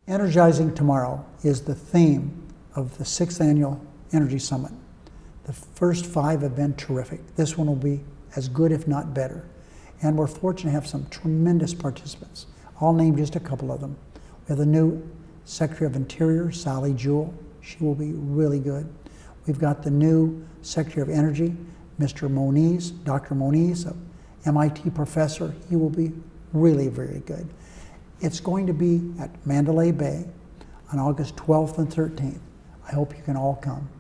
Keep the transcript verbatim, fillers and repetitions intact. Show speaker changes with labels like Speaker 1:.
Speaker 1: Energizing tomorrow is the theme of the sixth annual Energy Summit. The first five have been terrific. This one will be as good, if not better. And we're fortunate to have some tremendous participants. I'll name just a couple of them. We have the new Secretary of Interior, Sally Jewell. She will be really good. We've got the new Secretary of Energy, Mister Moniz, Doctor Moniz, a M I T professor. He will be really very good. It's going to be at Mandalay Bay on August twelfth and thirteenth. I hope you can all come.